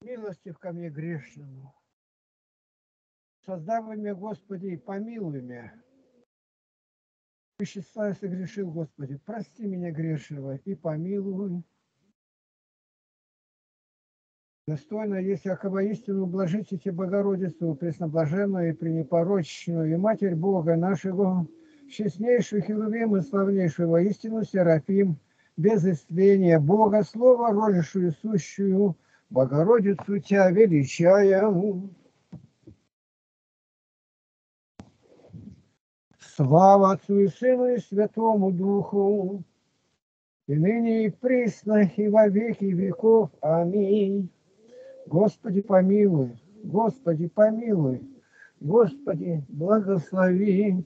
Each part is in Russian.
Милостив ко мне грешному. Создавай меня, Господи, и помилуй меня. Вещества я согрешил, Господи, прости меня грешного и помилуй. Достойно, если якобы истину блажите Богородицу, пресноблаженную и пренепорочную, и Матерь Бога нашего, честнейшую Херувим и славнейшую воистину Серафим, без истления Бога, Слово, рожившую сущую, Богородицу Тя величаем. Слава Отцу и Сыну и Святому Духу, и ныне и присно, и во веки веков. Аминь. Господи, помилуй, Господи, помилуй, Господи, благослови.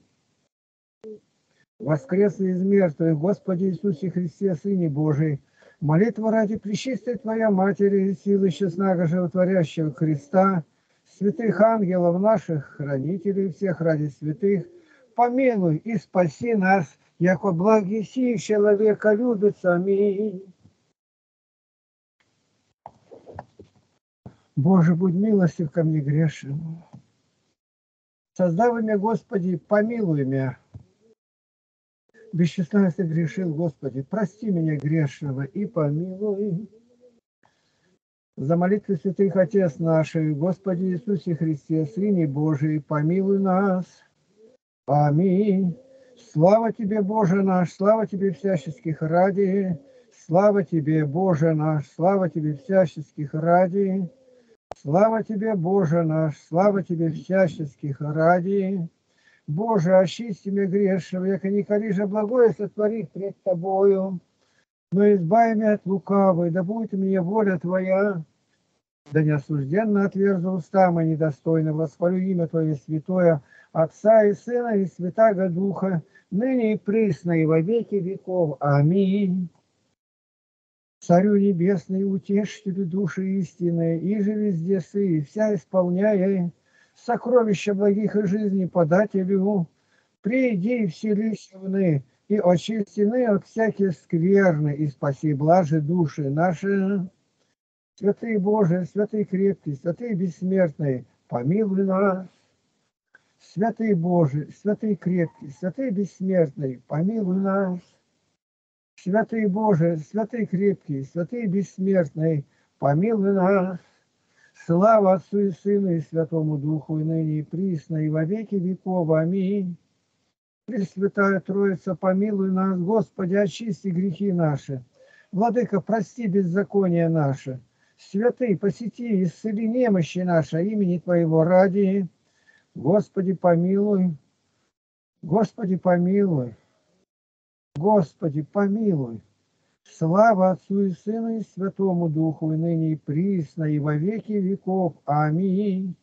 Воскресный из мертвых, Господи Иисусе Христе, Сыне Божий, молитва ради пречистой Твоя Матери, силы честного животворящего Христа, святых ангелов наших, хранителей всех ради святых, помилуй и спаси нас, яко благи сих человека любится. Аминь. Боже, будь милостив ко мне грешному. Создавай меня, Господи, помилуй меня. Без числа я согрешил, Господи, прости меня грешного и помилуй. За молитвы святых Отец наших, Господи Иисусе Христе, Сыне Божий, помилуй нас. Аминь. Слава Тебе, Боже наш, слава Тебе всяческих ради. Слава Тебе, Боже наш, слава Тебе всяческих ради. Слава Тебе, Боже наш, слава Тебе всяческих ради. Боже, очисти меня грешного, яко николи же благое сотворить пред Тобою, но избави меня от лукавой, да будет мне воля Твоя, да неосужденно отверзу уста мои недостойно, восхвалю имя Твое святое, Отца и Сына и Святаго Духа, ныне и присно и во веки веков. Аминь. Царю небесный, утешителю души истинной, иже везде сы, и вся исполняя сокровища благих и жизни подателю, приди и вселись вны, и очистены от всяких скверны, и спаси блажи души наши. Святый Боже, святый крепкий, святый бессмертный, помилуй нас. Святый Боже, святый крепкий, святый бессмертный, помилуй нас. Святый Боже, святый крепкий, святый бессмертный, помилуй нас. Слава Отцу и Сыну и Святому Духу, и ныне и присно, и во веки веков. Аминь. Пресвятая Троица, помилуй нас, Господи, очисти грехи наши. Владыка, прости беззаконие наше. Святый, посети, исцели немощи наши, имени Твоего ради. Господи, помилуй. Господи, помилуй. Господи, помилуй. Слава Отцу и Сыну и Святому Духу, и ныне и присно, и во веки веков. Аминь.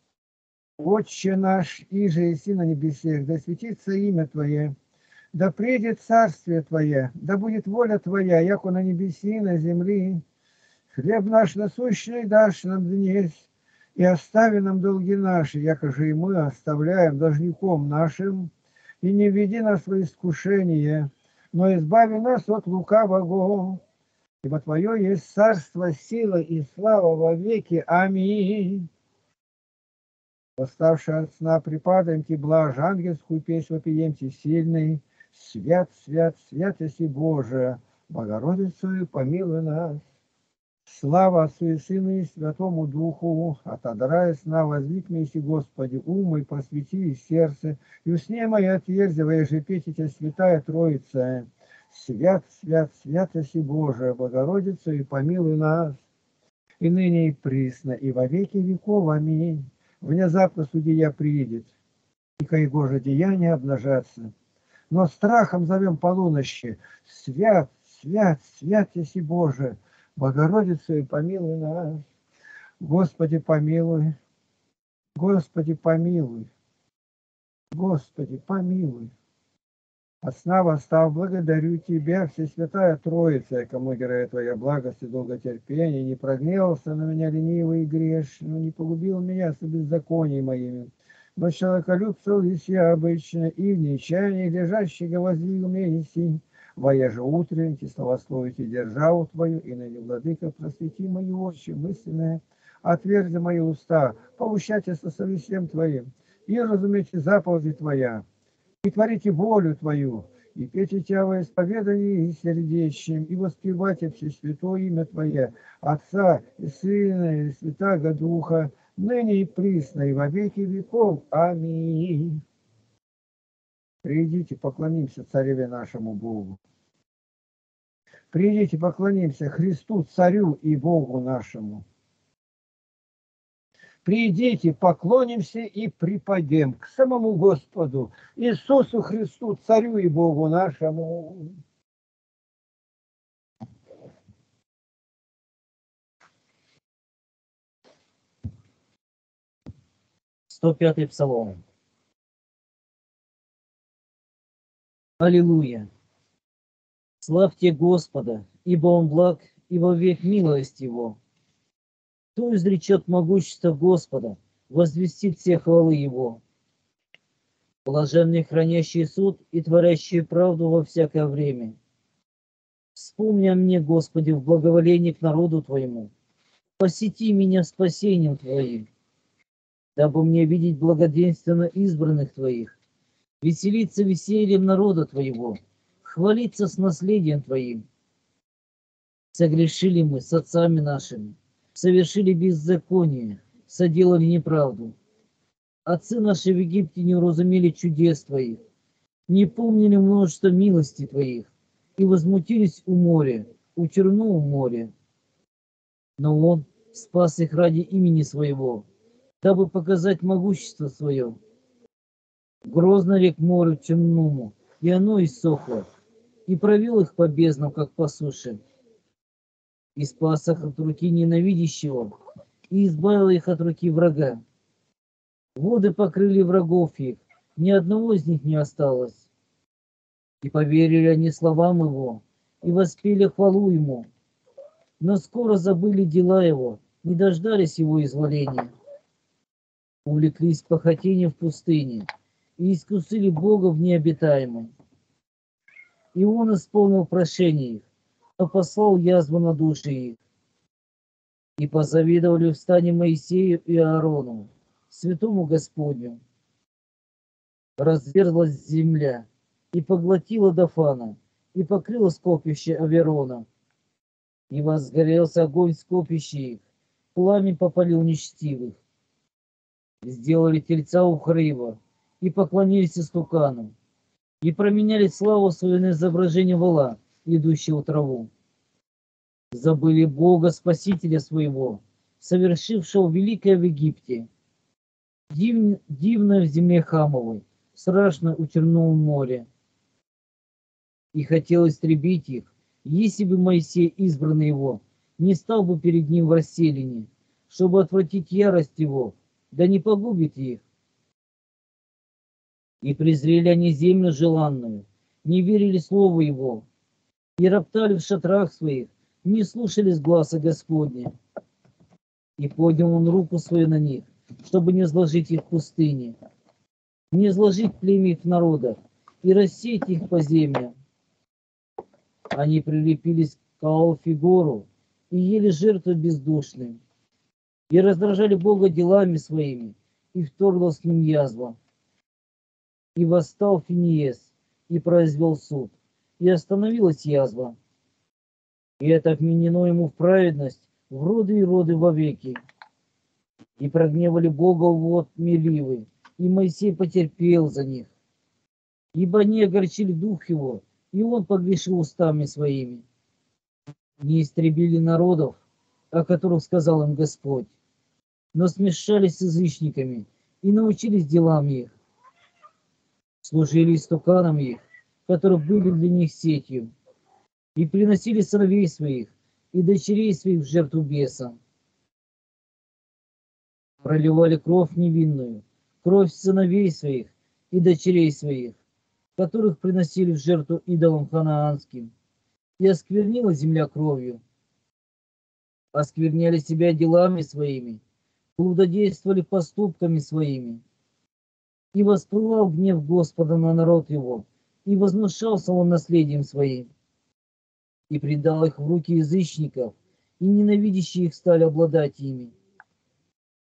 Отче наш, иже еси на небесех, да светится имя Твое, да придет царствие Твое, да будет воля Твоя, яко на небеси и на земли. Хлеб наш насущный дашь нам днесь, и остави нам долги наши, яко же и мы оставляем должником нашим, и не введи нас во искушение, но избави нас от лукавого, ибо Твое есть царство, сила и слава во веки. Аминь. Восставшие от сна припадаемте, блажь ангельскую песнь вопиемте сильный. Свят, свят, свят еси Боже, Богородицу помилуй нас. Слава Отцу и Сыну и Святому Духу, отодрай сна возникни еси, Господи, ум мой просвети и сердце, и усне мои отверзи, воеже петь Тебя, Святая Троица. Свят, свят, свят еси Боже, Богородицу и помилуй нас. И ныне и присно, и во веки веков. Аминь. Внезапно судья приедет, и каего же деяния обнажатся. Но страхом зовем полунощи. Свят, свят, свят еси Боже, Богородицу и помилуй нас. Господи, помилуй. Господи, помилуй. Господи, помилуй. От сна восстав, благодарю Тебя, Всесвятая Троица, кому героя Твоя благость и долготерпение, не прогневался на меня ленивый и грешный, не погубил меня с беззаконием моими. Но человеколюбцев есть я обычно, и в нечаянии лежащего воздвиг меня неси. Воеже утренники, славословите державу Твою, и ныне, Владыка, просвети мои очи мысленные, отверзи мои уста, поучайте со совестием Твоим, и разумейте заповеди Твоя, и творите волю Твою, и пейте Тебя во исповедании и сердечным, и воспевайте все святое имя Твое, Отца и Сына и Святаго Духа, ныне и присно, и во веки веков. Аминь. Придите, поклонимся Цареве нашему Богу. Придите, поклонимся Христу, Царю и Богу нашему. Придите, поклонимся и припадем к самому Господу, Иисусу Христу, Царю и Богу нашему. «105-й Псалом. Аллилуйя! Славьте Господа, ибо Он благ, и вовек милость Его. Кто изречет могущество Господа, возвестит все хвалы Его. Блаженные, хранящие суд и творящие правду во всякое время. Вспомни о мне, Господи, в благоволении к народу Твоему. Посети меня спасением Твоим, дабы мне видеть благоденственно избранных Твоих, веселиться весельем народа Твоего, хвалиться с наследием Твоим. Согрешили мы с отцами нашими, совершили беззаконие, соделали неправду. Отцы наши в Египте не уразумели чудес Твоих, не помнили множество милости Твоих, и возмутились у моря, у черного моря. Но Он спас их ради имени Своего, дабы показать могущество Свое. Грозно рек морю темному, и оно иссохло, и провел их по безднам, как по суше. И спас их от руки ненавидящего, и избавил их от руки врага. Воды покрыли врагов их, ни одного из них не осталось. И поверили они словам Его, и воспели хвалу Ему. Но скоро забыли дела Его, не дождались Его изволения. Увлеклись похотением в пустыне, и искусили Бога в необитаемой. И Он исполнил прошение их, но послал язву на души их. И позавидовали в стане Моисею и Аарону, святому Господню. Разверзлась земля, и поглотила Дофана, и покрыла скопище Аверона. И возгорелся огонь в скопище их, пламя попалил нечестивых. Сделали тельца у хрива, и поклонились истукану, и променяли славу свою на изображение вола, идущего траву. Забыли Бога Спасителя своего, совершившего великое в Египте, дивное в земле Хамовой, страшно у Черного моря. И хотел истребить их, если бы Моисей, избранный его, не стал бы перед ним в расселине, чтобы отвратить ярость его, да не погубит их. И презрели они землю желанную, не верили слову его, и роптали в шатрах своих, не слушались гласа Господня. И поднял он руку свою на них, чтобы не сложить их в пустыне, не сложить племя их в народах, и рассеять их по землям. Они прилепились к Каафигору и ели жертвы бездушным, и раздражали Бога делами своими, и вторглась к ним язва. И восстал Финиес, и произвел суд, и остановилась язва. И это вменено ему в праведность, в роды и роды вовеки. И прогневали Бога вот Меривы, и Моисей потерпел за них. Ибо они огорчили дух его, и он погрешил устами своими. Не истребили народов, о которых сказал им Господь, но смешались с язычниками и научились делам их. Служили истуканам их, которые были для них сетью, и приносили сыновей своих и дочерей своих в жертву бесам. Проливали кровь невинную, кровь сыновей своих и дочерей своих, которых приносили в жертву идолам ханаанским, и осквернила земля кровью. Оскверняли себя делами своими, блудодействовали поступками своими. И воспылал гнев Господа на народ его, и возмущался он наследием своим. И предал их в руки язычников, и ненавидящие их стали обладать ими.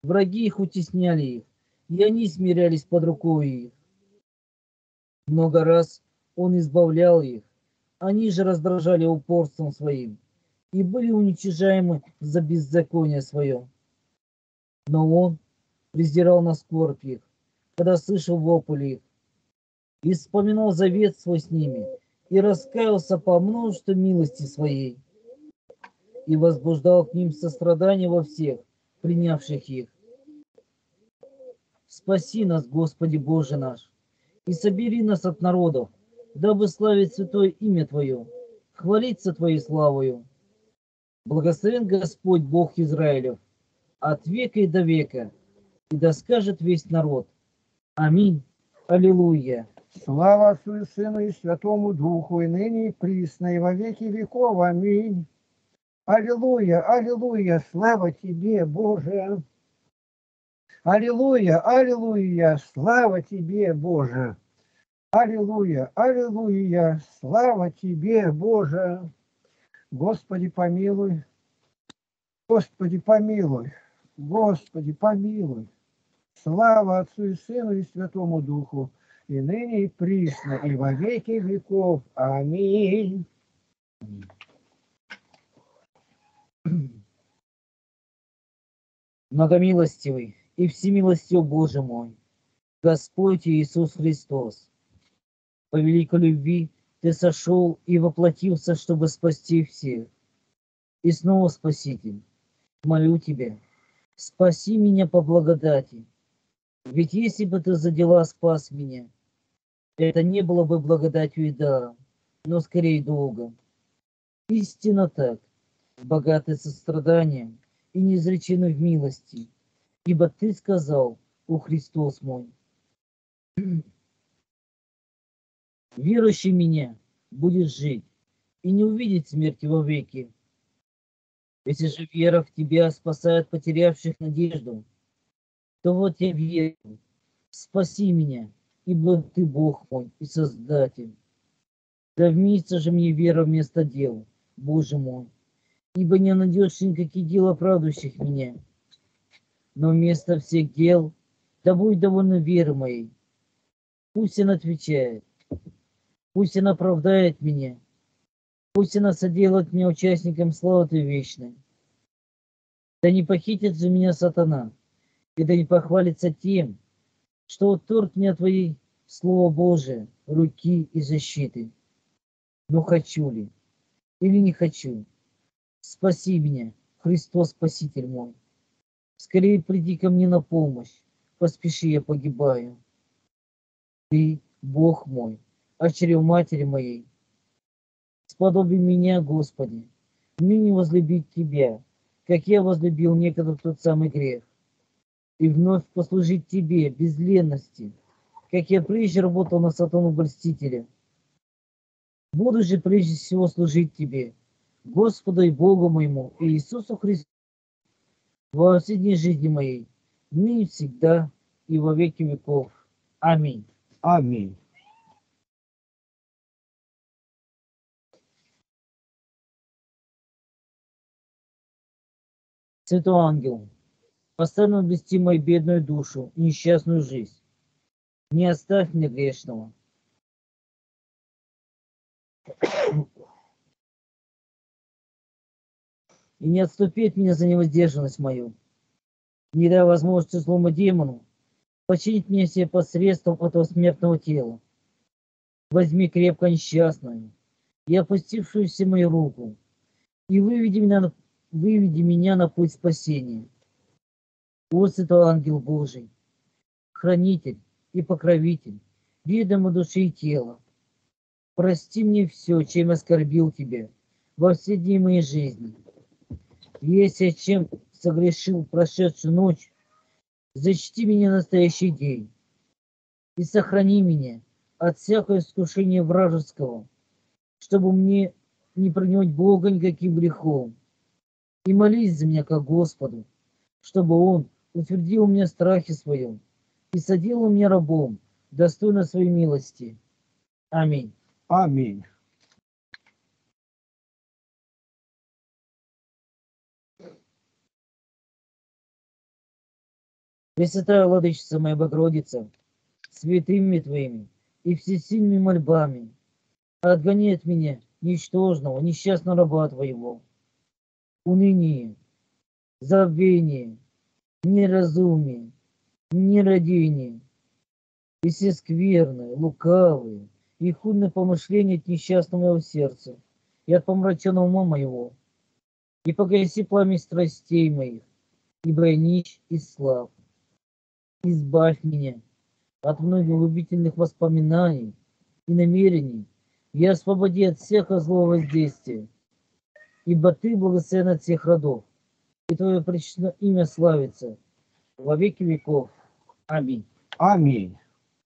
Враги их утесняли их, и они смирялись под рукой их. Много раз он избавлял их, они же раздражали упорством своим и были уничижаемы за беззаконие свое. Но он презирал на скорбь их, когда слышал вопль их, и вспоминал завет свой с ними, и раскаялся по множеству милости своей, и возбуждал к ним сострадание во всех, принявших их. Спаси нас, Господи Боже наш, и собери нас от народов, дабы славить святое имя Твое, хвалиться Твоей славою. Благословен Господь Бог Израилев, от века и до века, и да скажет весь народ. Аминь. Аллилуйя. Слава Отцу и Сыну и Святому Духу, и ныне и присно, и во веки веков. Аминь. Аллилуйя, аллилуйя, слава Тебе, Боже. Аллилуйя, аллилуйя, слава Тебе, Боже. Аллилуйя, аллилуйя, слава Тебе, Боже. Господи, помилуй. Господи, помилуй. Господи, помилуй. Слава Отцу и Сыну и Святому Духу, и ныне и присно, и во веки веков. Аминь. Многомилостивый и всемилостив Боже мой, Господь Иисус Христос, по великой любви Ты сошел и воплотился, чтобы спасти всех. И снова, Спаситель, молю Тебя, спаси меня по благодати. Ведь если бы Ты за дела спас меня, это не было бы благодатью и даром, но скорее долгом. Истинно так, богатый состраданием и неизреченной в милости, ибо Ты сказал, о Христос мой, верующий в меня будет жить и не увидит смерти вовеки. Если же вера в Тебя спасает потерявших надежду, то вот я верю, спаси меня, ибо Ты Бог мой и Создатель. Да вместе же мне вера вместо дел, Боже мой, ибо не найдешь никаких дел, оправдывающих меня. Но вместо всех дел, да будь довольна веры моей. Пусть она отвечает, пусть она оправдает меня, пусть она соделает меня участником славы Твоей вечной. Да не похитит же меня сатана, и да не похвалится тем, что отторг мне от Твоей Слова Божие, руки и защиты. Но хочу ли, или не хочу, спаси меня, Христос Спаситель мой. Скорее приди ко мне на помощь, поспеши, я погибаю. Ты, Бог мой, очерев матери моей, сподоби меня, Господи, ныне возлюбить Тебя, как я возлюбил некогда в тот самый грех, и вновь послужить Тебе без ленности, как я прежде работал на сатану-блестителя. Буду же прежде всего служить Тебе, Господу и Богу моему, и Иисусу Христу, во все дни жизни моей, ныне всегда и во веки веков. Аминь. Аминь. Святой ангел, постоянно блести мою бедную душу и несчастную жизнь. Не оставь меня грешного. И не отступи от меня за невоздержанность мою. Не дай возможности злому демону починить меня все посредством этого смертного тела. Возьми крепко несчастную и опустившуюся мою руку, и выведи меня на путь спасения. О, святой ангел Божий, хранитель и покровитель, ведомо души и тела, прости мне все, чем оскорбил тебя во все дни моей жизни. Если я чем согрешил прошедшую ночь, зачти меня настоящий день и сохрани меня от всякого искушения вражеского, чтобы мне не прогнать Бога никаким грехом. И молись за меня как Господу, чтобы Он утвердил меня в страхе своем и соделал меня рабом, достойно своей милости. Аминь. Аминь. Пресвятая Владычица моя Богородица, святыми Твоими и всесильными мольбами, отгони от меня, ничтожного, несчастного раба Твоего, уныние, забвение, неразумие, нерадение, и все скверные, лукавые и худные помышления от несчастного моего сердца и от помраченного ума моего, и погаси пламя страстей моих, ибо я нищ и слаб. Избавь меня от многих губительных воспоминаний и намерений, и освободи от всякого злого воздействия, ибо Ты благословен от всех родов, и Твое пречестное имя славится во веки веков. Аминь. Аминь.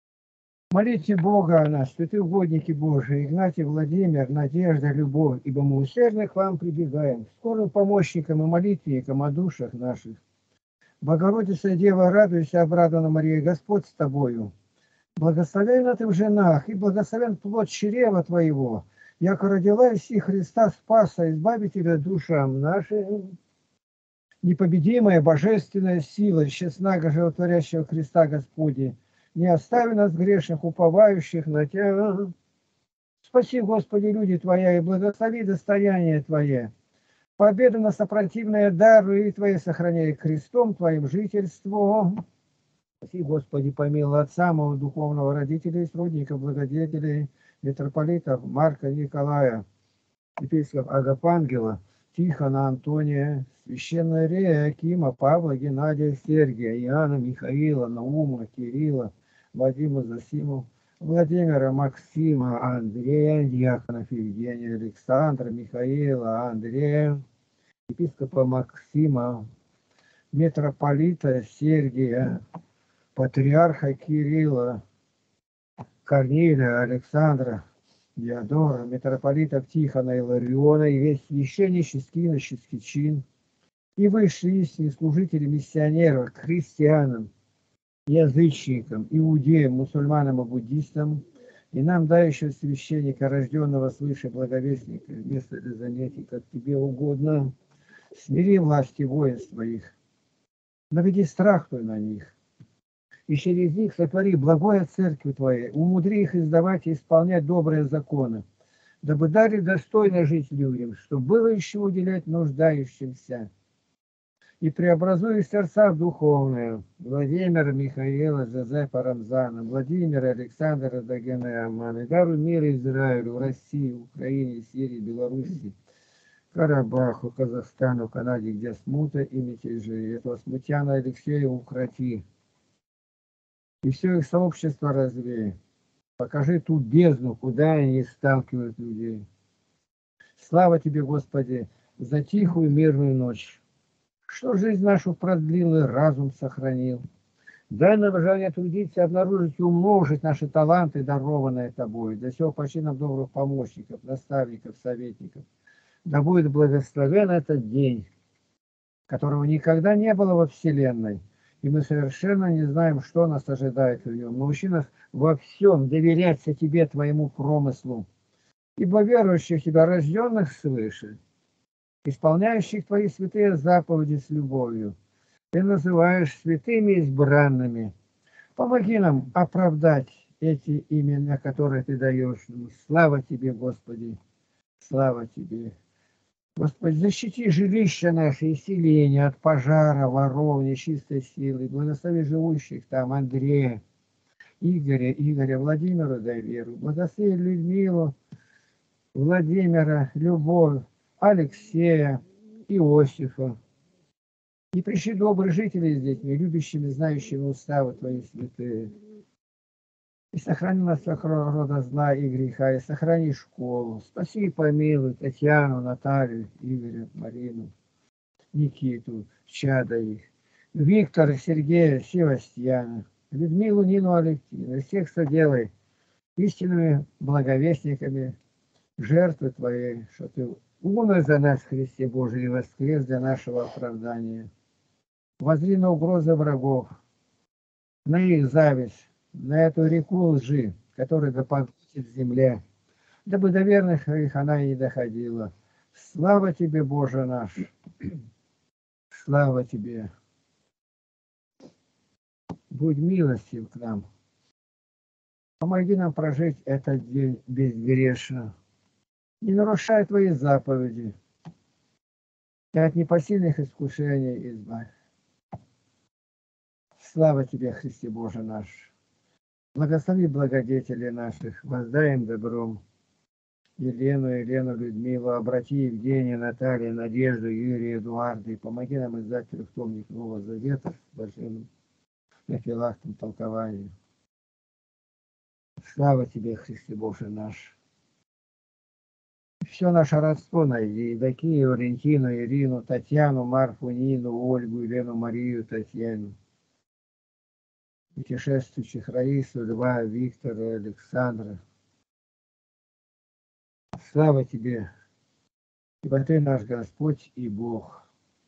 Молите Бога о нас, святые угодники Божии, Игнатий, Владимир, Надежда, Любовь, ибо мы усердно к вам прибегаем, скорым помощникам и молитвенникам о душах наших. Богородица Дева, радуйся, обрадована Мария, Господь с тобою. Благословенна ты в женах, и благословен плод чрева твоего, яко родила иси Христа Спаса, избавителя душам нашим. Непобедимая божественная сила, честнаго животворящего Христа Господи, не остави нас грешных, уповающих на Тебя. Спаси, Господи, люди Твоя, и благослови достояние Твое. Победа на сопротивное дару и Твоей сохраняй крестом Твоим жительством. Спаси, Господи, помилуй от самого духовного родителя и сродника, благодетелей, митрополитов Марка Николая, епископа Агапангела, Тихона Антония, священная Рея Акима, Павла, Геннадия, Сергия, Иоанна, Михаила, Наума, Кирилла, Вадима, Засиму, Владимира, Максима, Андрея, диаконов Евгения, Александра, Михаила, Андрея, епископа Максима, митрополита Сергия, патриарха Кирилла, Корнилия, Александра, Диодора, митрополитов Тихона и Лариона, и весь священнический, иноческий чин, и высшие истинные служители миссионеров, христианам, язычникам, иудеям, мусульманам и буддистам, и нам дающего священника, рожденного свыше благовестника, место для занятий, как тебе угодно, смири власти воинств твоих, наведи страх твой на них, и через них сотвори благое церкви Твоей, умудри их издавать и исполнять добрые законы, дабы дали достойно жить людям, чтобы было еще уделять нуждающимся. И преобразуй их сердца в духовные. Владимира, Михаила, Жозефа, Рамзана, Владимира, Александра, Дагена и Амана. Даруй мир Израилю, России, Украине, Сирии, Белоруссии, Карабаху, Казахстану, Канаде, где смута и мятежи. Этого смутьяна Алексея укроти. И все их сообщество развей. Покажи ту бездну, куда они сталкивают людей. Слава тебе, Господи, за тихую мирную ночь, что жизнь нашу продлил и разум сохранил. Дай нам желание трудиться, обнаружить и умножить наши таланты, дарованные Тобой. Для всего почти нам добрых помощников, наставников, советников. Да будет благословен этот день, которого никогда не было во Вселенной. И мы совершенно не знаем, что нас ожидает в нем. Научи нас во всем доверяться Тебе, Твоему промыслу. Ибо верующих Тебя, рожденных свыше, исполняющих Твои святые заповеди с любовью, Ты называешь святыми избранными. Помоги нам оправдать эти имена, которые Ты даешь нам. Слава Тебе, Господи! Слава Тебе! Господи, защити жилища наши и селения от пожара, воров, нечистой силы. Благослови живущих там Андрея, Игоря, Владимира, дай веру. Благослови Людмилу, Владимира, Любовь, Алексея, Иосифа. И пришли добрые жители с детьми, любящими, знающими уставы Твои святые. И сохрани нас от рода зла и греха, и сохрани школу. Спаси и помилуй Татьяну, Наталью, Игоря, Марину, Никиту, чада их, Виктора, Сергея, Севастьяна, Людмилу, Нину, Алевтину, всех, что делай истинными благовестниками жертвы Твоей, что Ты умер за нас, Христе Божий, и воскрес для нашего оправдания. Возри на угрозы врагов, на их зависть, на эту реку лжи, которая допоглотит земля, дабы до верных их она и не доходила. Слава Тебе, Боже наш! Слава Тебе! будь милостив к нам. Помоги нам прожить этот день безгрешно. Не нарушай Твои заповеди. И от непосильных искушений избавь. Слава Тебе, Христе Боже наш. Благослови благодетелей наших, воздай им добром. Елену, Людмилу, обрати Евгению, Наталью, Надежду, Юрия, Эдуарда. И помоги нам издать трехтомник Нового Завета с блаженным на филактом толковании. Слава Тебе, Христе Боже наш. Все наше родство найди. Евдокию, Валентину, Ирину, Татьяну, Марфу, Нину, Ольгу, Елену, Марию, Татьяну. Путешествующих Раису, Льва, Виктора, Александра. Слава Тебе, ибо Ты наш Господь и Бог.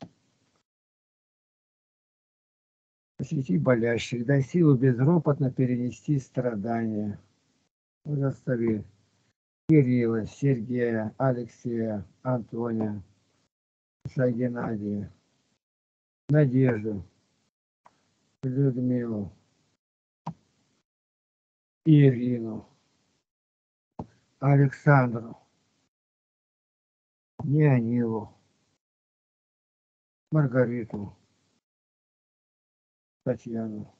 Посети болящих, дай силу безропотно перенести страдания. Благослови Кирилла, Сергея, Алексея, Антония, Геннадия, Надежду, Людмилу, Ирину, Александру, Неонилу, Маргариту, Татьяну.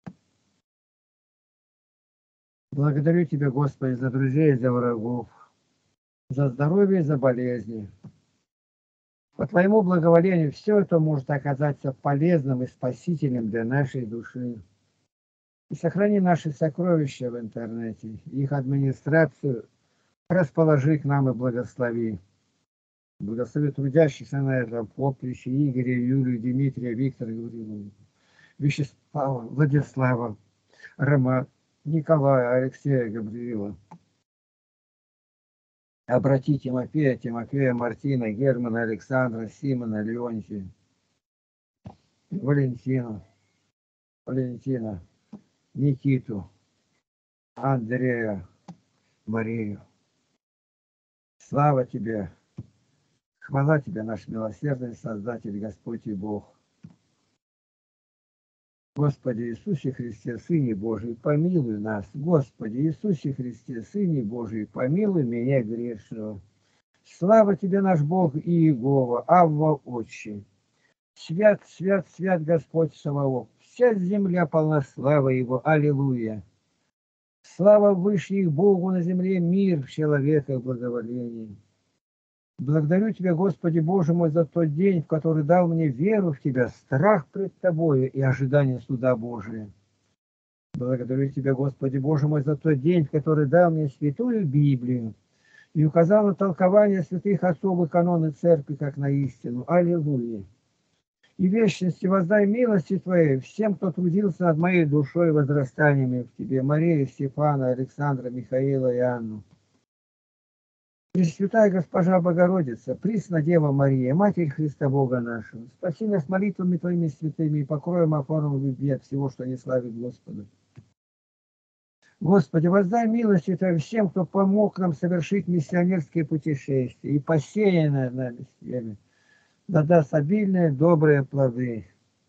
Благодарю Тебя, Господи, за друзей и за врагов, за здоровье и за болезни. По Твоему благоволению все это может оказаться полезным и спасительным для нашей души. И сохрани наши сокровища в интернете, их администрацию расположи к нам и благослови. Благослови трудящихся на этом поприще Игоря, Юлию, Дмитрия, Виктора, Вячеслава, Владислава, Рома, Николая, Алексея, Габриила. Обрати Тимофея, Мартина, Германа, Александра, Симона, Леонтия, Валентина, Никиту, Андрея, Марию. Слава Тебе! Хвала Тебе, наш милосердный Создатель, Господь и Бог. Господи Иисусе Христе, Сыне Божий, помилуй нас. Господи Иисусе Христе, Сыне Божий, помилуй меня грешного. Слава Тебе, наш Бог и Иегова, Авва Отче. Свят, свят, свят Господь Саваоф. Вся земля полна славы Его. Аллилуйя. Слава Вышних Богу на земле, мир в человеках, благоволение. Благодарю Тебя, Господи Боже мой, за тот день, в который дал мне веру в Тебя, страх пред Тобою и ожидание суда Божия. Благодарю Тебя, Господи Боже мой, за тот день, в который дал мне святую Библию и указал на толкование святых отцов и каноны Церкви, как на истину. Аллилуйя. И в вечности воздай милости Твоей всем, кто трудился над моей душой и возрастаниями в Тебе, Марию, Стефана, Александра, Михаила и Анну. Пресвятая Госпожа Богородица, Пресна Дева Мария, Матерь Христа Бога нашего, спаси нас молитвами Твоими святыми и покроем опором любви от всего, что не славит Господа. Господи, воздай милости Твоей всем, кто помог нам совершить миссионерские путешествия и посеянное нами семя, да даст обильные добрые плоды.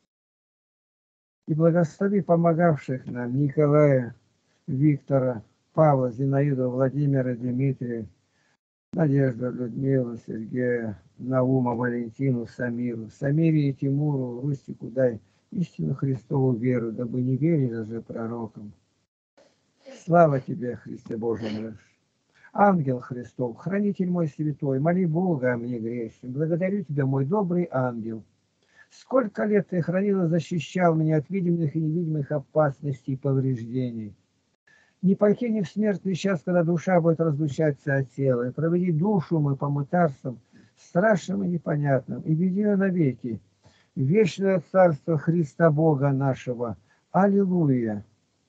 И благослови помогавших нам Николая, Виктора, Павла, Зинаиду, Владимира, Дмитрия, Надежду, Людмилу, Сергея, Наума, Валентину, Самиру, Самире и Тимуру, Рустику дай истину Христову веру, дабы не верили же пророкам. Слава Тебе, Христе Боже наш! Ангел Христов, хранитель мой святой, моли Бога о мне грешным. Благодарю Тебя, мой добрый ангел. Сколько лет Ты хранил и защищал меня от видимых и невидимых опасностей и повреждений. Не покини в смертный час, когда душа будет разлучаться от тела, и проведи душу мою по мытарствам, страшным и непонятным, и веди ее навеки в вечное царство Христа Бога нашего. Аллилуйя!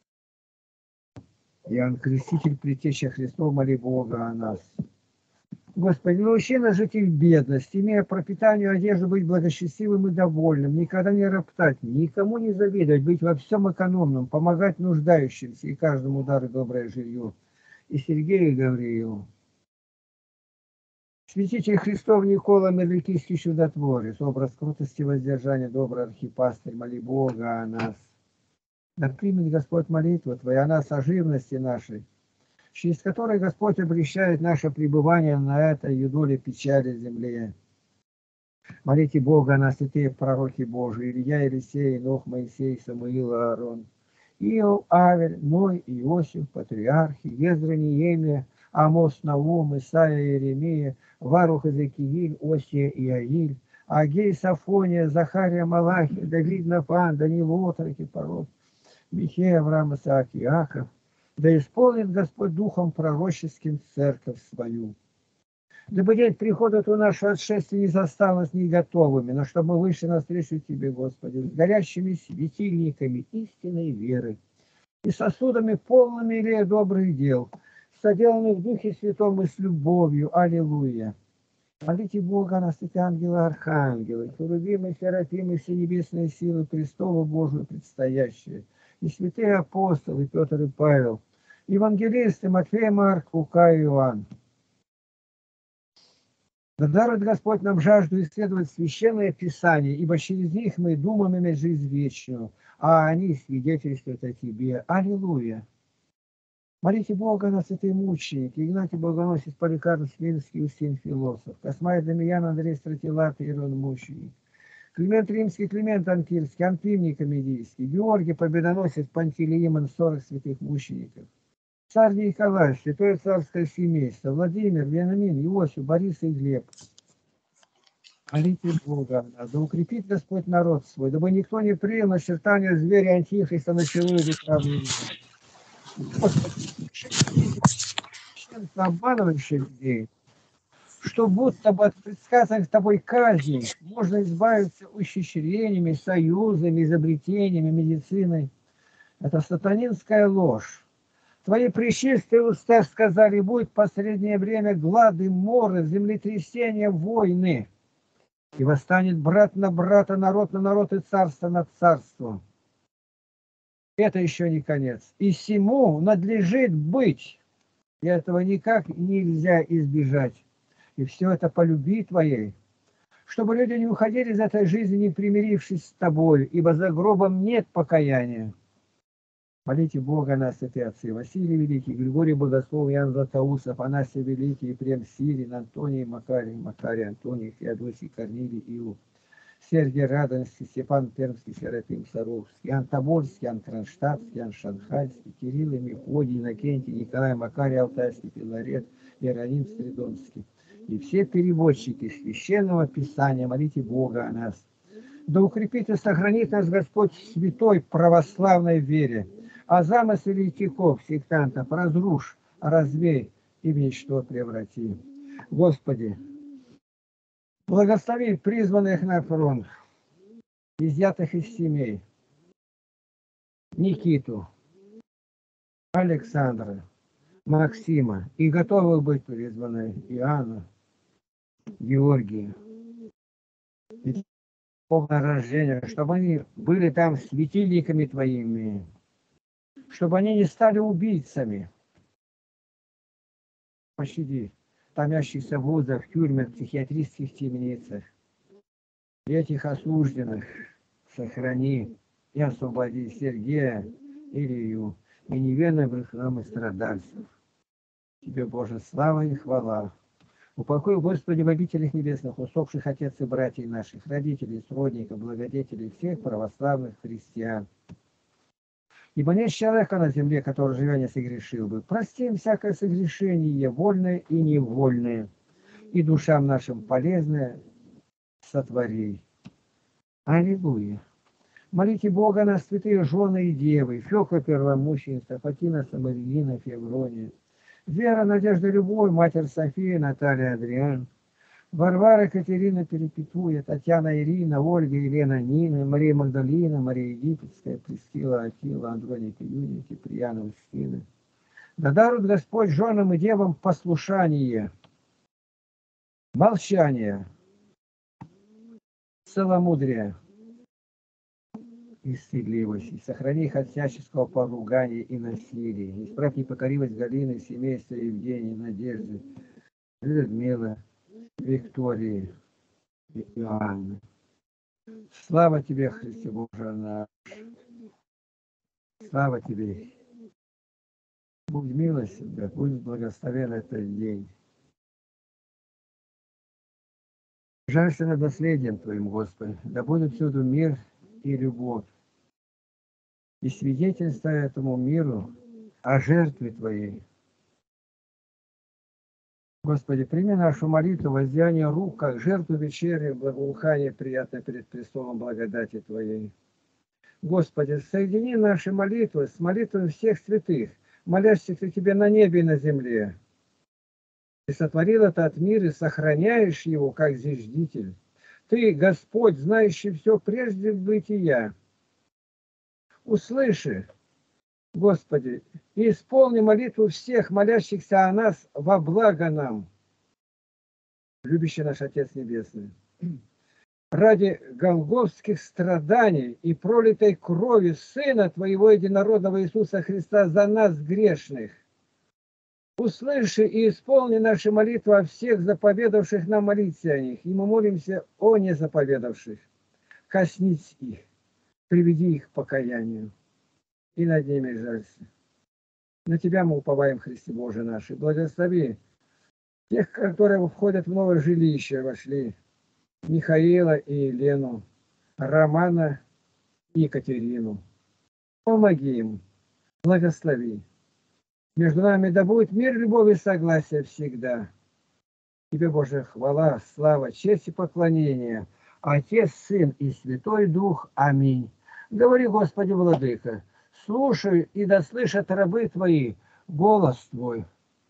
Иоанн Креститель, Предтеча Христов, моли Бога о нас. Господи, научи нас жить и в бедности, имея пропитание и одежду, быть благосчастливым и довольным, никогда не роптать, никому не завидовать, быть во всем экономным, помогать нуждающимся и каждому дару доброе жилье. И Сергею и Гавриилу. Святитель Христов Никола Мерликийский чудотворец, образ крутости и воздержания, добрый архипастырь, моли Бога о нас. Да примет Господь молитву Твою, она соживности нашей, через которой Господь облегчает наше пребывание на этой юдоле печали земле. Молите Бога на святые пророки Божии, Илья, Елисей, Нох, Моисей, Самуил, Аарон, Иов, Авель, Ной, Иосиф, патриархи, Ездра, Неемия, Амос, Наум, Исаия, Иеремия, Варух, Иезекииль, Осия, Иаиль, Агей, Сафония, Захария, Малахи, Давид, Нафан, Даниил, Отроки, Пород, Михея, Авраам, Исаак, Иаков. Да исполнит Господь духом пророческим церковь свою. Дабы день прихода у нашего отшествия не застал нас не готовыми, но чтобы мы вышли навстречу Тебе, Господи, с горящими светильниками истинной веры и сосудами полными илея добрых дел, соделанных в Духе Святом и с любовью. Аллилуйя. Молите Бога на святые ангелы, архангелы, херувимы, серафимы, все небесные силы престолу Божию предстоящие, и святые апостолы Петр и Павел, евангелисты Матфей, Марк, Лука и Иоанн. Да дарует Господь нам жажду исследовать Священное Писание, ибо через них мы думаем иметь жизнь вечную, а они свидетельствуют о Тебе. Аллилуйя! Молите Бога на святые мученики, Игнатий Богоносец, Поликарп Смирнский, Устин Философ, Космай Дамиян, Андрей Стратилат, Ирон Мученик, Климент Римский, Климент Анкирский, Антимний Комедийский, Георгий Победоносец, Пантелей Имон, 40 святых мучеников, Царь Николай, святое царское семейство, Владимир, Вениамин, Иосиф, Борис и Глеб. Молите Бога, да укрепит Господь народ свой, дабы никто не принял начертания зверя Антихриста на челу или правую руку. Господи, обманывающих людей, что будто бы от предсказанных тобой казней можно избавиться ухищрениями, союзами, изобретениями, медициной. Это сатанинская ложь. Твои пречистые уста сказали, будет в последнее время глады, моры, землетрясения, войны. И восстанет брат на брата, народ на народ и царство над царством. Это еще не конец. И всему надлежит быть. И этого никак нельзя избежать. И все это по любви твоей. Чтобы люди не уходили из этой жизни, не примирившись с тобой, ибо за гробом нет покаяния. Молите Бога нас, святые отцы, Василий Великий, Григорий Богослов, Иоанн Златоуст, Афанасий Великий, Ефрем Сирин, Антоний Макарий, Макарий, Антоний, Феодосий, Корнилий, Иов, Сергий Радонский, Степан Пермский, Серафим Саровский, Иоанн Тобольский, Иоанн Кронштадтский, Иоанн Шанхайский, Кирилл и Мефодий, Иннокентий, Николай Макарий Алтайский, Филарет, Иероним Стридонский. И все переводчики Священного Писания, молите Бога о нас. Да укрепит и сохранит нас Господь в святой православной вере, а замысел еретиков, сектантов разрушь, развей и в ничто преврати. Господи, благослови призванных на фронт, изъятых из семей, Никиту, Александра, Максима и готовых быть призваны Иоанна, Георгия. Полное рождение, чтобы они были там светильниками Твоими, чтобы они не стали убийцами. Пощади томящихся в вузах, тюрьмах, психиатрических темницах. Этих осужденных сохрани и освободи Сергея, Илью и невинных грехам и страдальцев. Тебе, Боже, слава и хвала. Упокой, Господи, в обителях небесных, усопших отец и братьев наших, родителей, сродников, благодетелей всех православных христиан. Ибо нет человека на земле, который, живя, не согрешил бы. Прости им всякое согрешение, вольное и невольное, и душам нашим полезное сотвори. Аллилуйя. Молите Бога на святые жены и девы, Фёкла Первомученица, Фатина Самаринина, Феврония, Вера, Надежда, Любовь, Матерь София, Наталья, Адриан, Варвара, Катерина Перепетуя, Татьяна, Ирина, Ольга, Елена, Нина, Мария Магдалина, Мария Египетская, Прескила, Акила, Андроника, Юния, Киприяна, Устина. Да дарует Господь женам и девам послушание, молчание, целомудрие и стыдливость, и сохрани их от всяческого поругания и насилия. Исправь непокоривость Галины, семейства Евгения, Надежды, Людмилы, Виктории и Иоанны. Слава тебе, Христе Боже наш. Слава Тебе. Будь милостив, будь благословен этот день. Жалься над наследием Твоим, Господи. Да будет всюду мир и любовь. И свидетельство этому миру о жертве Твоей. Господи, прими нашу молитву, воздеяние рук, как жертву вечери, благоухание приятно перед престолом благодати Твоей. Господи, соедини наши молитвы с молитвами всех святых, молящихся Тебе на небе и на земле. Ты сотворил этот мир и сохраняешь его, как зиждитель. Ты, Господь, знающий все прежде бытия. Услыши, Господи, и исполни молитву всех молящихся о нас во благо нам. Любящий наш Отец Небесный, ради голгофских страданий и пролитой крови Сына Твоего Единородного Иисуса Христа за нас грешных, услыши и исполни наши молитвы о всех заповедавших нам молиться о них, и мы молимся о незаповедавших. Коснись их, приведи их к покаянию, и над ними жалься. На Тебя мы уповаем, Христе Боже наш, и благослови тех, которые входят в новое жилище, вошли, Михаила и Елену, Романа и Екатерину. Помоги им, благослови. Между нами да будет мир, любовь и согласие всегда. Тебе, Боже, хвала, слава, честь и поклонение. Отец, Сын и Святой Дух. Аминь. Говори, Господи, Владыка, слушай и да слышат рабы Твои голос Твой.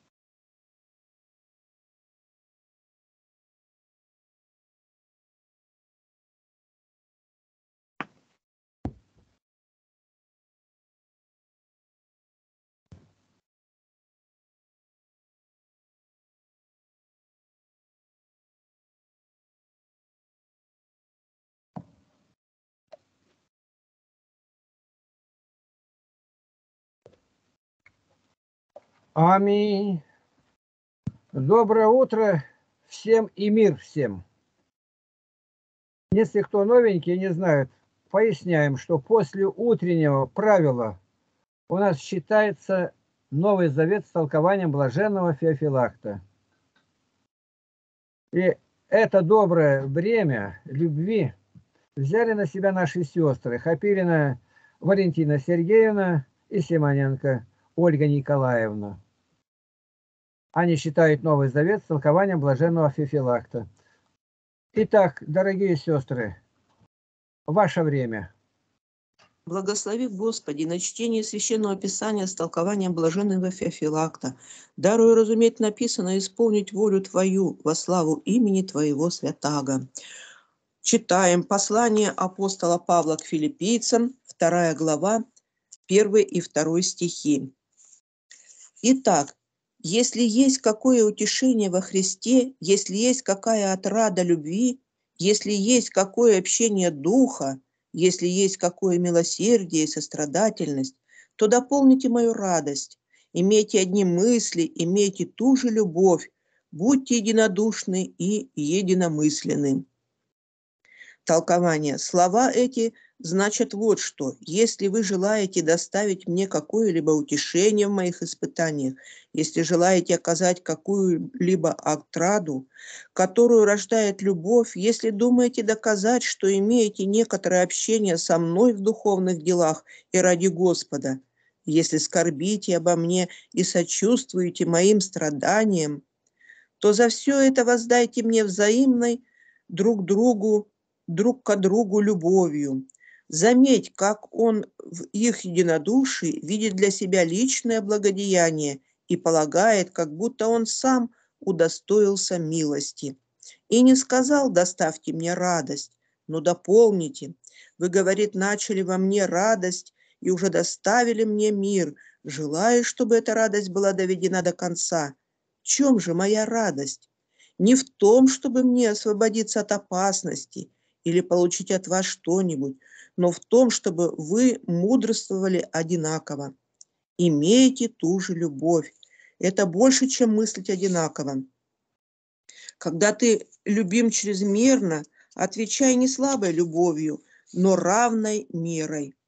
Аминь. Доброе утро всем и мир всем. Если кто новенький не знает, поясняем, что после утреннего правила у нас считается Новый Завет с толкованием блаженного Феофилакта. И это доброе бремя любви взяли на себя наши сестры Хапирина Валентина Сергеевна и Симоненко Ольга Николаевна. Они считают Новый Завет с толкованием блаженного Феофилакта. Итак, дорогие сестры, ваше время. Благослови, Господи, на чтение Священного Писания с толкованием блаженного Феофилакта. Даруй разуметь написано и исполнить волю Твою во славу имени Твоего святаго. Читаем послание апостола Павла к филиппийцам, 2 глава, 1 и 2 стихи. Итак, если есть какое утешение во Христе, если есть какая отрада любви, если есть какое общение духа, если есть какое милосердие и сострадательность, то дополните мою радость. Имейте одни мысли, имейте ту же любовь, будьте единодушны и единомысленны. Толкование. Слова эти значат вот что. Если вы желаете доставить мне какое-либо утешение в моих испытаниях, если желаете оказать какую-либо отраду, которую рождает любовь, если думаете доказать, что имеете некоторое общение со мной в духовных делах и ради Господа, если скорбите обо мне и сочувствуете моим страданиям, то за все это воздайте мне взаимной друг к другу любовью. Заметь, как он в их единодушии видит для себя личное благодеяние и полагает, как будто он сам удостоился милости. И не сказал: доставьте мне радость, но дополните. Вы, говорит, начали во мне радость и уже доставили мне мир. Желаю, чтобы эта радость была доведена до конца. В чем же моя радость? Не в том, чтобы мне освободиться от опасности или получить от вас что-нибудь, но в том, чтобы вы мудрствовали одинаково. Имейте ту же любовь. Это больше, чем мыслить одинаково. Когда ты любим чрезмерно, отвечай не слабой любовью, но равной мерой.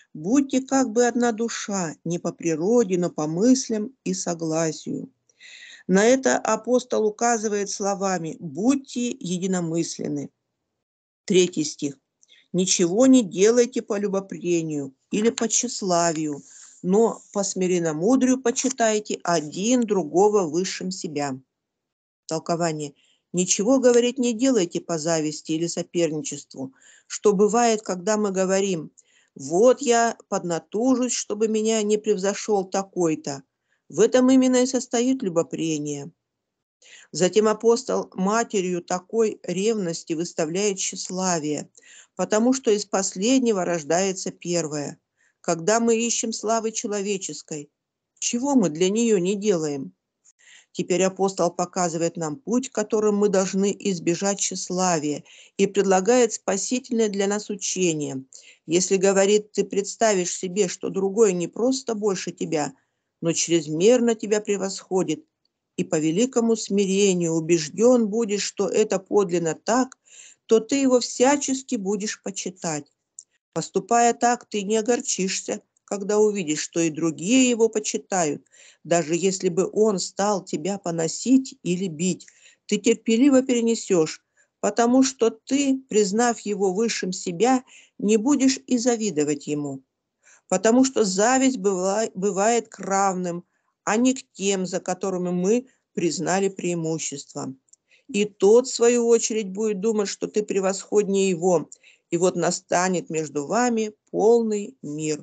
Будьте как бы одна душа, не по природе, но по мыслям и согласию. На это апостол указывает словами «будьте единомысленны». 3 стих. «Ничего не делайте по любопрению или по тщеславию, но по смиренномудрию почитайте один другого высшим себя». Толкование. Ничего, говорить, не делайте по зависти или соперничеству, что бывает, когда мы говорим: вот я поднатужусь, чтобы меня не превзошел такой-то. В этом именно и состоит любопрение. Затем апостол матерью такой ревности выставляет тщеславие, потому что из последнего рождается первое. Когда мы ищем славы человеческой, чего мы для нее не делаем? Теперь апостол показывает нам путь, которым мы должны избежать тщеславия, и предлагает спасительное для нас учение. Если, говорит, ты представишь себе, что другой не просто больше тебя, но чрезмерно тебя превосходит, и по великому смирению убежден будешь, что это подлинно так, то ты его всячески будешь почитать. Поступая так, ты не огорчишься, когда увидишь, что и другие его почитают. Даже если бы он стал тебя поносить или бить, ты терпеливо перенесешь, потому что ты, признав его высшим себя, не будешь и завидовать ему. Потому что зависть бывает к равным, а не к тем, за которыми мы признали преимущество. И тот, в свою очередь, будет думать, что ты превосходнее его, и вот настанет между вами полный мир.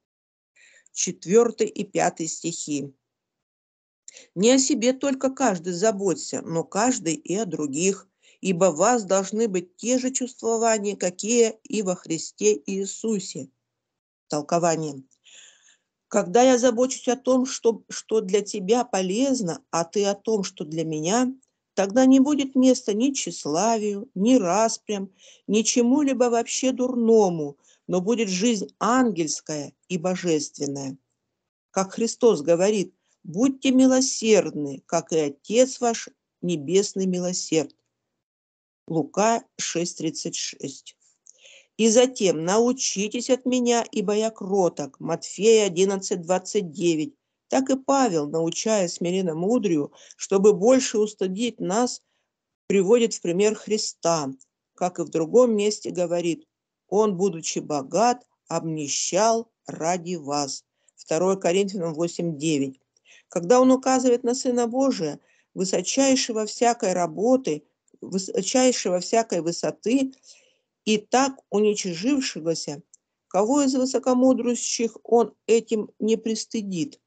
4 и 5 стихи. Не о себе только каждый заботься, но каждый и о других, ибо в вас должны быть те же чувствования, какие и во Христе Иисусе. Толкование. Когда я забочусь о том, что для тебя полезно, а ты о том, что для меня, тогда не будет места ни тщеславию, ни распрям, ни чему-либо вообще дурному, но будет жизнь ангельская и божественная. Как Христос говорит: будьте милосердны, как и Отец ваш Небесный милосерд. Лука 6:36. И затем научитесь от меня, ибо я кроток. Матфея 11:29. Так и Павел, научая смиренномудрию, чтобы больше устыдить нас, приводит в пример Христа, как и в другом месте говорит: он, будучи богат, обнищал ради вас. 2 Коринфянам 8:9. Когда он указывает на Сына Божия, высочайшего всякой работы, высочайшего всякой высоты, и так уничижившегося, кого из высокомудрящих он этим не пристыдит.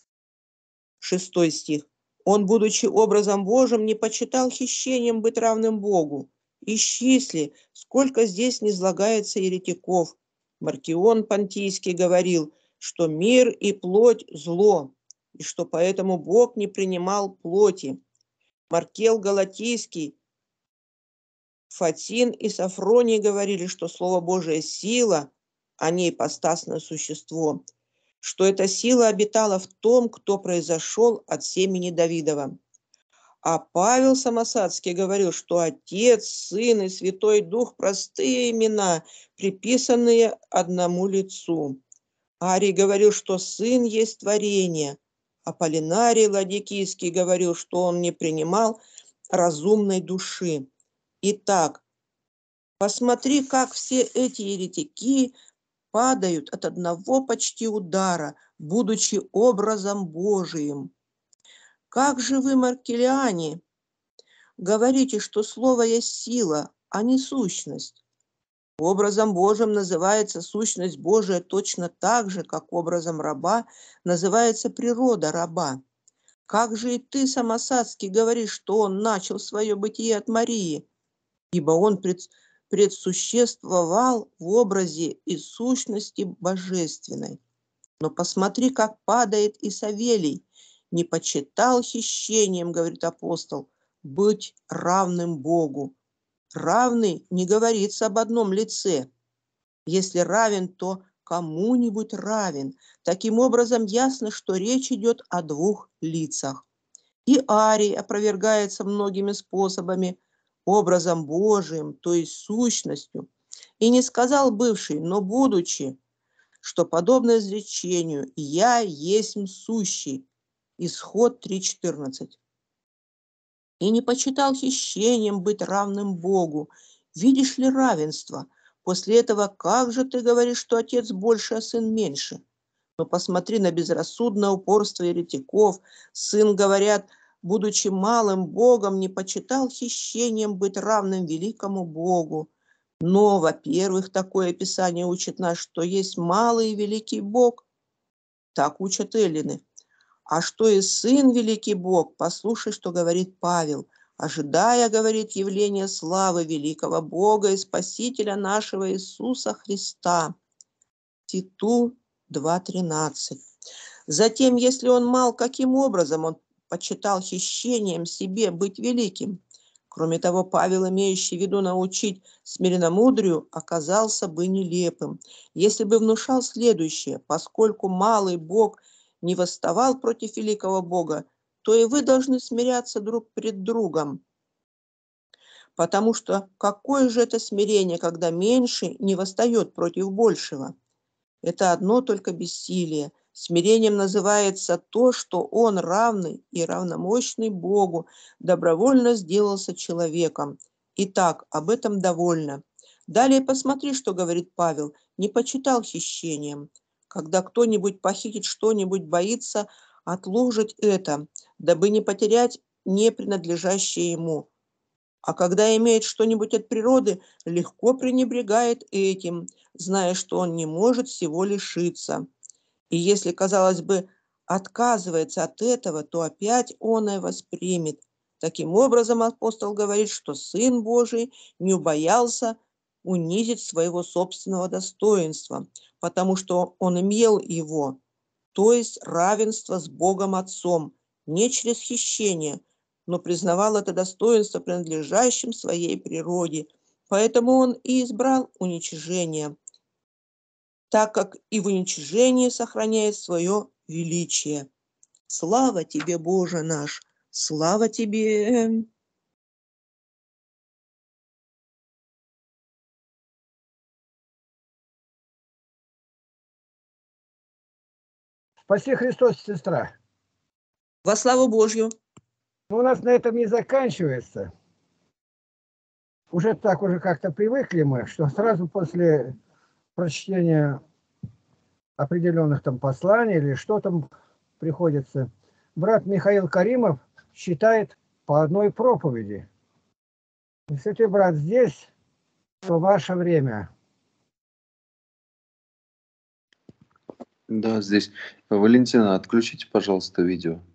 6 стих. Он, будучи образом Божьим, не почитал хищением быть равным Богу. Исчисли, сколько здесь низлагается еретиков. Маркион Понтийский говорил, что мир и плоть – зло, и что поэтому Бог не принимал плоти. Маркел Галатийский, Фатин и Сафроний говорили, что Слово Божие – сила, а не ипостасное существо, что эта сила обитала в том, кто произошел от семени Давидова. А Павел Самосадский говорил, что Отец, Сын и Святой Дух – простые имена, приписанные одному лицу. Арий говорил, что Сын есть творение. Аполлинарий Ладикийский говорил, что он не принимал разумной души. Итак, посмотри, как все эти еретики падают от одного почти удара, будучи образом Божиим. Как же вы, маркелиане, говорите, что слово есть сила, а не сущность? Образом Божьим называется сущность Божия точно так же, как образом раба называется природа раба. Как же и ты, Самосадский, говоришь, что он начал свое бытие от Марии, ибо он предсуществовал в образе и сущности божественной. Но посмотри, как падает и Савелий. Не почитал хищением, говорит апостол, быть равным Богу. Равный не говорится об одном лице. Если равен, то кому-нибудь равен. Таким образом, ясно, что речь идет о двух лицах. И Арий опровергается многими способами, образом Божиим, то есть сущностью. И не сказал бывший, но будучи, что подобно изречению «Я есмь сущий» Исход 3:14. И не почитал хищением быть равным Богу. Видишь ли равенство? После этого как же ты говоришь, что отец больше, а сын меньше? Но посмотри на безрассудное упорство еретиков. Сын, говорят, будучи малым Богом, не почитал хищением быть равным великому Богу. Но, во-первых, такое описание учит нас, что есть малый и великий Бог. Так учат эллины. А что и сын великий Бог, послушай, что говорит Павел. Ожидая, говорит, явление славы великого Бога и Спасителя нашего Иисуса Христа. Титу 2:13. Затем, если он мал, каким образом он почитал хищением себе быть великим? Кроме того, Павел, имеющий в виду научить смиренномудрию, оказался бы нелепым, если бы внушал следующее: поскольку малый Бог не восставал против великого Бога, то и вы должны смиряться друг пред другом. Потому что какое же это смирение, когда меньший не восстает против большего? Это одно только бессилие. Смирением называется то, что он, равный и равномощный Богу, добровольно сделался человеком. Итак, об этом довольно. Далее посмотри, что говорит Павел. Не почитал хищением. Когда кто-нибудь похитит что-нибудь, боится отложить это, дабы не потерять не принадлежащее ему. А когда имеет что-нибудь от природы, легко пренебрегает этим, зная, что он не может всего лишиться. И если, казалось бы, отказывается от этого, то опять он и воспримет. Таким образом, апостол говорит, что Сын Божий не убоялся унизить своего собственного достоинства, потому что он имел его, то есть равенство с Богом Отцом, не через хищение, но признавал это достоинство принадлежащим своей природе. Поэтому он и избрал уничижение, так как и в уничижении сохраняет свое величие. Слава тебе, Боже наш! Слава тебе! Спаси Христос, сестра. Во славу Божью! Но у нас на этом не заканчивается. Уже так уже как-то привыкли мы, что сразу после прочтения определенных там посланий или что там приходится, брат Михаил Каримов считает по одной проповеди. Если ты, брат, здесь, то ваше время. Да, здесь. Валентина, отключите, пожалуйста, видео.